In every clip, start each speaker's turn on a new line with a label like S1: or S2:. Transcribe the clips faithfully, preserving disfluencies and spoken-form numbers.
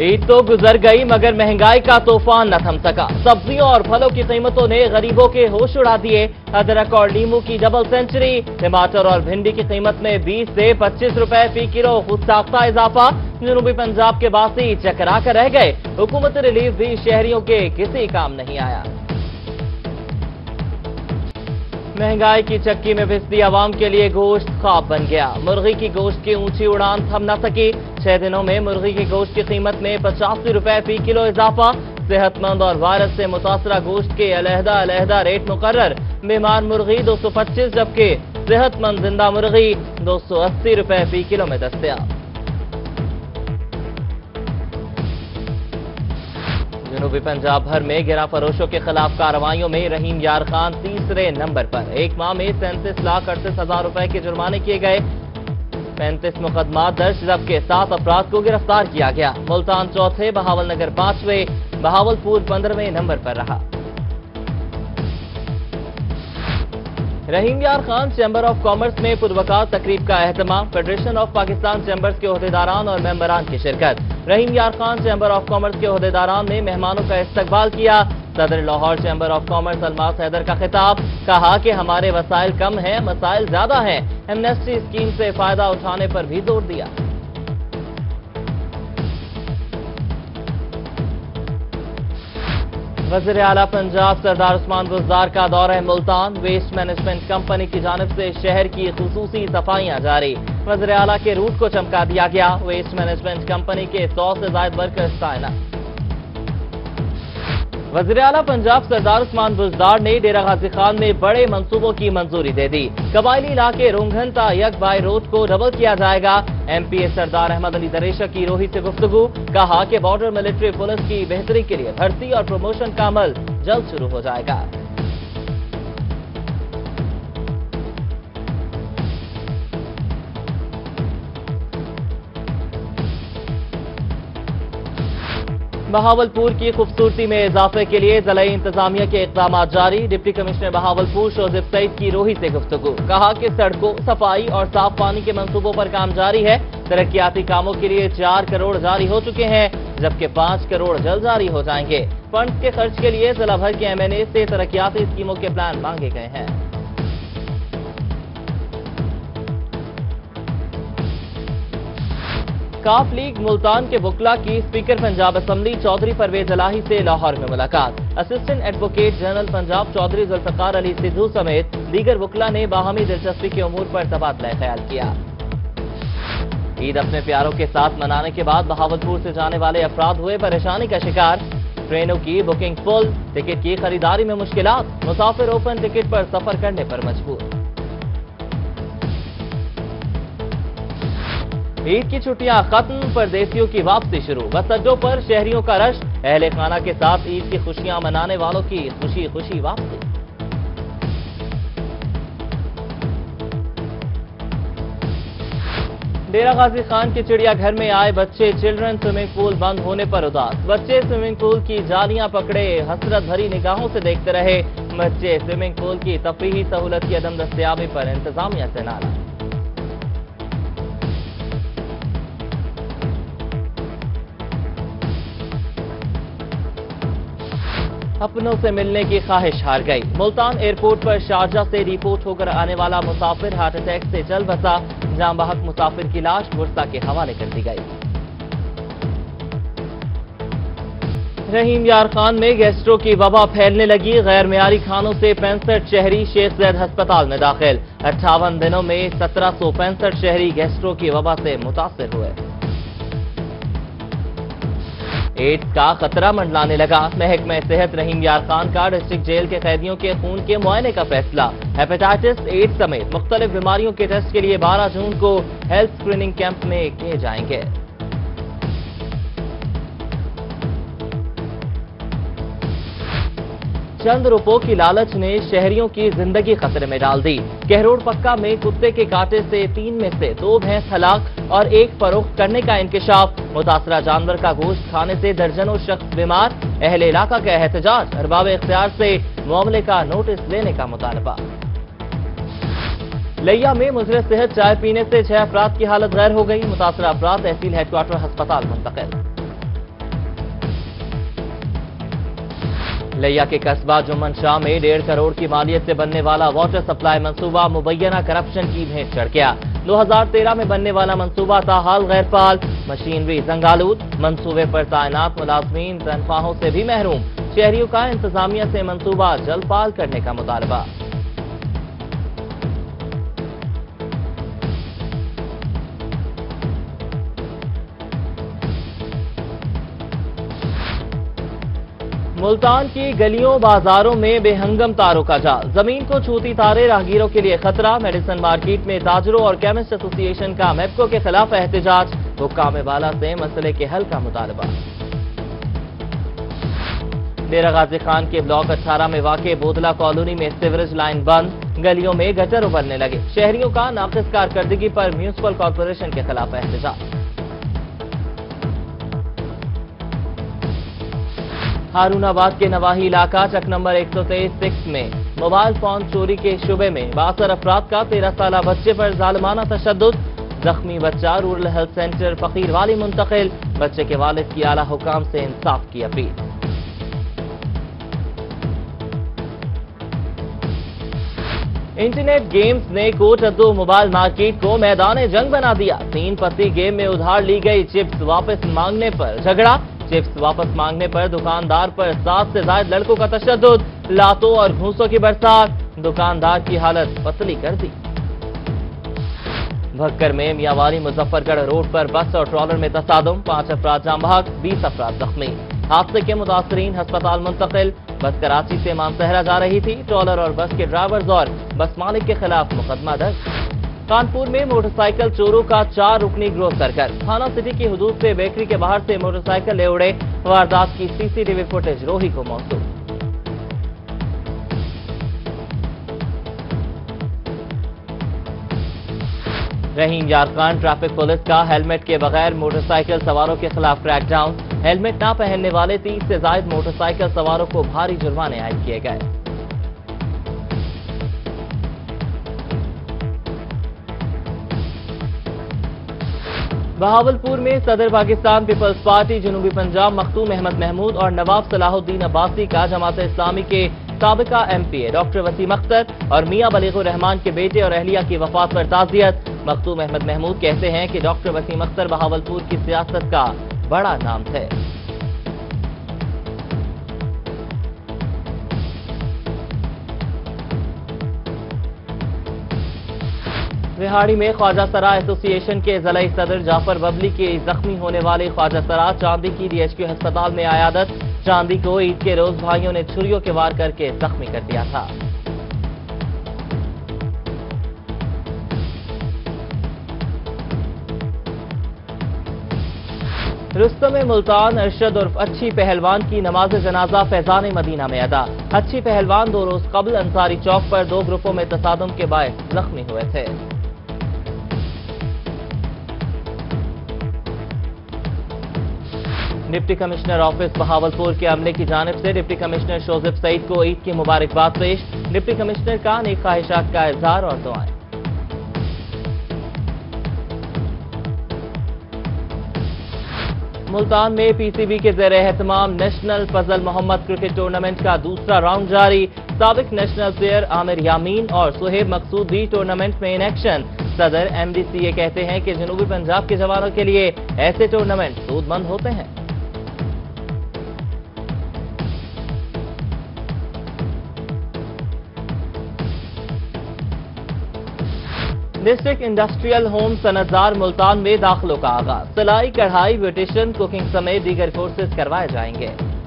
S1: ईद तो गुजर गई मगर महंगाई का तूफान न थम सका। सब्जियों और फलों की कीमतों ने गरीबों के होश उड़ा दिए। अदरक और नींबू की डबल सेंचुरी। टमाटर और भिंडी की कीमत में बीस से पच्चीस रुपए फी किलो खुदसाख्ता इजाफा। जनूबी पंजाब के बासी चकरा कर रह गए। हुकूमत रिलीफ भी शहरियों के किसी काम नहीं आया। महंगाई की चक्की में फिसदी आवाम के लिए गोश्त ख्वाब बन गया। मुर्गी की गोश्त की ऊंची उड़ान थम न सकी। छह दिनों में मुर्गी की गोश्त की कीमत में पचासी रुपए फी किलो इजाफा। सेहतमंद और वायरस से मुतासरा गोश्त के अलहदा अलहदा रेट मुकर्रर। बीमार मुर्गी दो सौ पच्चीस जबकि सेहतमंद जिंदा मुर्गी दो सौ अस्सी रुपए फी किलो में दस्तयाब। जनूबी पंजाब भर में गिरा फरोशों के खिलाफ कार्रवाइयों में रहीम यार खान तीसरे नंबर पर। एक माह में सैंतीस लाख अड़तीस हजार रुपए के जुर्माने किए गए। पैंतीस मुकदमा दर्ज जबकि सात अफराद को गिरफ्तार किया गया। मुल्तान चौथे, बहावल नगर पांचवें, बहावलपुर पंद्रहवें नंबर पर रहा। रहीम Yar Khan chamber of commerce में पुरवकार तकरीब का एहतमाम। फेडरेशन ऑफ पाकिस्तान चैम्बर्स के ओहदेदारान और मेंबरान की शिरकत। रहीम Yar Khan chamber of commerce के ओहदेदारान ने मेहमानों का इस्तकबाल किया। सदर Lahore chamber of commerce Almas Haider का खिताब। कहा कि हमारे वसाइल कम हैं, मसाइल ज्यादा हैं। एमनेस्टी स्कीम से फायदा उठाने पर भी जोर दिया। वज़ीर आला पंजाब सरदार उस्मान बुज़दार का दौरा मुल्तान। वेस्ट मैनेजमेंट कंपनी की जानिब से शहर की खुसूसी सफाइयां जारी। वज़ीर आला के रूट को चमका दिया गया। वेस्ट मैनेजमेंट कंपनी के सौ से ज्यादा वर्कर्स तैनात। वज़ीर आला पंजाब सरदार उस्मान बुज़दार ने डेरा गाजी खान में बड़े मंसूबों की मंजूरी दे दी। कबायली इलाके रोंघन ता यक बाई रोड को डबल किया जाएगा। एमपीए सरदार अहमद अली दरेशा की रोही से गुफ्तगू। कहा कि बॉर्डर मिलिट्री पुलिस की बेहतरी के लिए भर्ती और प्रमोशन का अमल जल्द शुरू हो जाएगा। बहावलपुर की खूबसूरती में इजाफे के लिए जिला इंतजामिया के इक़दाम जारी। डिप्टी कमिश्नर बहावलपुर शोजिब सईद की रोही से गुफ्तगू। कहा कि सड़कों, सफाई और साफ पानी के मंसूबों पर काम जारी है। तरक्याती कामों के लिए चार करोड़ जारी हो चुके हैं जबकि पांच करोड़ जल्द जारी हो जाएंगे। फंड के खर्च के लिए जिला भर के एमएनए से तरक्याती स्कीमों के प्लान मांगे गए हैं। काफ लीग मुल्तान के वकला की स्पीकर पंजाब असम्बली चौधरी परवेज इलाही से लाहौर में मुलाकात। Assistant advocate general Punjab Chaudhry Zulfiqar Ali Sidhu समेत दीगर वकला ने बाहमी दिलचस्पी के उमूर पर तबादला ख्याल किया। ईद अपने प्यारों के साथ मनाने के बाद बहावलपुर से जाने वाले अफराद हुए परेशानी का शिकार। ट्रेनों की बुकिंग फुल, टिकट की खरीदारी में मुश्किलात। मुसाफिर ओपन टिकट पर सफर करने पर मजबूर। ईद की छुट्टियां खत्म, परदेसियों की वापसी शुरू। बस अड्डों पर शहरियों का रश। अहले खाना के साथ ईद की खुशियां मनाने वालों की खुशी खुशी वापसी। डेरा गाजी खान के चिड़ियाघर में आए बच्चे। चिल्ड्रन स्विमिंग पूल बंद होने पर उदास। बच्चे स्विमिंग पूल की जालियां पकड़े हसरत भरी निगाहों से देखते रहे। बच्चे स्विमिंग पूल की तफरीही सहूलत की अदम दस्तयाबी पर इंतजामिया से नाराज। अपनों से मिलने की ख्वाहिश हार गई। मुल्तान एयरपोर्ट पर शारजा से रिपोर्ट होकर आने वाला मुसाफिर हार्ट अटैक से जल बसा। जाम बहक मुसाफिर की लाश बुर्सा के हवाले कर दी गई। रहीम यार खान में गैस्ट्रो की वबा फैलने लगी। गैर मियारी खानों से पैंसठ शहरी शेख जैद अस्पताल में दाखिल। अट्ठावन दिनों में सत्रह सौ पैंसठ शहरी गैस्ट्रो की वबा से मुतासिर हुए। एड्स का खतरा मंडलाने लगा। महकमा सेहत रहीम यार खान का डिस्ट्रिक्ट जेल के कैदियों के खून के मुआयने का फैसला। हेपेटाइटिस, एड्स समेत मुख्तलिफ बीमारियों के टेस्ट के लिए बारह जून को हेल्थ स्क्रीनिंग कैंप में किए जाएंगे। चंद रुपयों की लालच ने शहरियों की जिंदगी खतरे में डाल दी। कहरोड़ पक्का में कुत्ते के कांटे से तीन में से दो भैंस हलाक और एक फरोख्त करने का इंकशाफ। मुतासरा जानवर का गोश्त खाने से दर्जनों शख्स बीमार। अहले इलाका का एहतजाज। अरबाब इख्तियार से मामले का नोटिस लेने का मुतालबा। लिया में मुजरे सेहत चाय पीने से छह अफराद की हालत गैर हो गई। मुतासरा अफराद तहसील हेडक्वार्टर अस्पताल मुंतकिल। लिया के कस्बा जुम्मन शाह में डेढ़ करोड़ की मालियत से बनने वाला वाटर सप्लाई मंसूबा मुबैना करप्शन की भेंट चढ़ गया। दो हजार तेरह में बनने वाला मंसूबा ताहाल गैर फाल, मशीनरी जंगालूद, मंसूबे पर तैनात मुलाजमीन तनख्वाहों से भी महरूम। शहरियों का इंतजामिया से मंसूबा जल्द फाल करने का मुतालबा। मुल्तान की गलियों बाजारों में बेहंगम तारों का जाल, जमीन को छूती तारे राहगीरों के लिए खतरा। मेडिसिन मार्केट में ताजरों और केमिस्ट एसोसिएशन का मेप्को के खिलाफ एहतजाज, हुक्काम बाला से मसले के हल का मुतालबा। डेरा गाजी खान के ब्लॉक अठारह में वाक़े बोदला कॉलोनी में सीवरेज लाइन बंद, गलियों में गटर उभरने लगे। शहरियों का नाकिस कारकर्दगी पर म्यूनिसिपल कॉर्पोरेशन के खिलाफ एहतजाज। हारूनाबाद के नवाही इलाका चक नंबर एक सौ तेईस सिक्स में मोबाइल फोन चोरी के शुबे में बासर अफराद का तेरह साल बच्चे पर जालिमाना तशद्दुद। जख्मी बच्चा रूरल हेल्थ सेंटर फकीर वाली मुंतकिल, बच्चे के वालिद की आला हुकाम से इंसाफ की अपील। इंटरनेट गेम्स ने कोटद्दू मोबाइल मार्केट को मैदान जंग बना दिया। तीन पत्ती गेम में उधार ली गई चिप्स वापस मांगने पर झगड़ा, चिप्स वापस मांगने पर दुकानदार पर सात से ज्यादा लड़कों का तशद्दुद, लातों और घूंसों की बरसात, दुकानदार की हालत पतली कर दी। भक्कर में मियावाली मुजफ्फरगढ़ रोड पर बस और ट्रॉलर में तसादुम, पांच अफराद जाम बहक, बीस अफराद जख्मी। हादसे के मुतासरीन अस्पताल मुंतकिल। बस कराची से मानसहरा जा रही थी। ट्रॉलर और बस के ड्राइवर्स और बस मालिक के खिलाफ मुकदमा दर्ज। कानपुर में मोटरसाइकिल चोरों का चार रुकनी गिरोह सरगर्म, थाना सिटी की हुदूद से बेकरी के बाहर से मोटरसाइकिल ले उड़े। वारदात की सीसीटीवी फुटेज रोही को मौसूल। रहीम यार खान ट्रैफिक पुलिस का हेलमेट के बगैर मोटरसाइकिल सवारों के खिलाफ क्रैकडाउन। हेलमेट न पहनने वाले तीस से ज्यादा मोटरसाइकिल सवारों को भारी जुर्माने आयद किए गए। बहावलपुर में सदर पाकिस्तान पीपल्स पार्टी जनूबी पंजाब मखदूम अहमद महमूद और नवाब सलाहुद्दीन अब्बासी का जमात इस्लामी के साबिका एमपीए डॉक्टर वसीम अख्तर और मियां बलीगुर रहमान के बेटे और अहलिया की वफात पर ताज़ियत। मखदूम अहमद महमूद कहते हैं कि डॉक्टर वसीम अख्तर बहावलपुर की सियासत का बड़ा नाम थे। रिहाड़ी में ख्वाजा सरा एसोसिएशन के ज़िला सदर जाफर बबली के जख्मी होने वाले ख्वाजा सरा चांदी की डीएचक्यू अस्पताल में आयादत। चांदी को ईद के रोज भाइयों ने छुरियों के वार करके जख्मी कर दिया था। रुस्तम मुल्तान अरशद उर्फ अच्छी पहलवान की नमाज जनाजा फैजान मदीना में अदा। अच्छी पहलवान दो रोज कबल अंसारी चौक पर दो ग्रुपों में तसादुम के बायस जख्मी हुए थे। डिप्टी कमिश्नर ऑफिस बहावलपुर के अमले की जानिब से डिप्टी कमिश्नर शोजिब सईद को ईद की मुबारकबाद पेश। डिप्टी कमिश्नर का नेक ख्वाहिशात का इजहार और दुआएं। मुल्तान में पीसीबी के ज़ेर एहतमाम national Fazal Mohammad cricket tournament का दूसरा राउंड जारी। साबिक नेशनल प्लेयर आमिर यामीन और सुहेब मकसूद भी टूर्नामेंट में इन एक्शन। सदर एमडीसीए कहते हैं कि जनूबी पंजाब के जवानों के लिए ऐसे टूर्नामेंट सूदमंद होते हैं। डिस्ट्रिक्ट इंडस्ट्रियल होम सनतदार मुल्तान में दाखिलों का आगाज। सिलाई, कढ़ाई, ब्यूटिशियन, कुकिंग समेत दीगर कोर्सेज करवाए जाएंगे।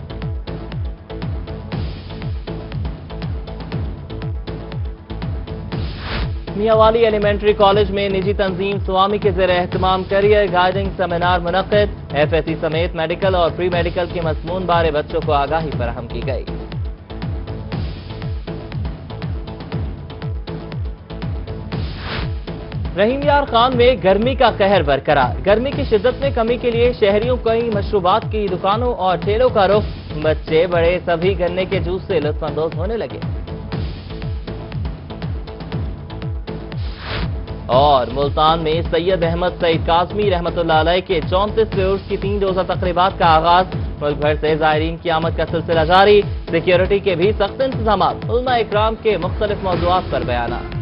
S1: मियावाली एलिमेंट्री कॉलेज में निजी तंजीम स्वामी के ज़ेर एहतमाम करियर गाइडिंग सेमिनार मुनक्किद। एफएससी समेत मेडिकल और प्री मेडिकल के मज़मून बारे बच्चों को आगाही फराहम की गई। रहीम यार खान में गर्मी का कहर बरकरार। गर्मी की शिद्दत में कमी के लिए शहरियों कई मशरूबात की दुकानों और ठेलों का रुख। बच्चे बड़े सभी गन्ने के जूस से लुत्फानंदोज होने लगे। اور ملتان میں سید احمد سعید قاسمی رحمتہ اللہ علیہ کے چونتیسویں عرس کی تین روزہ تقریبات کا آغاز۔ ملک بھر سے زائرین کی آمد کا سلسلہ جاری، سیکیورٹی کے بھی سخت انتظامات، علماء اکرام کے مختلف موضوعات پر بیانات۔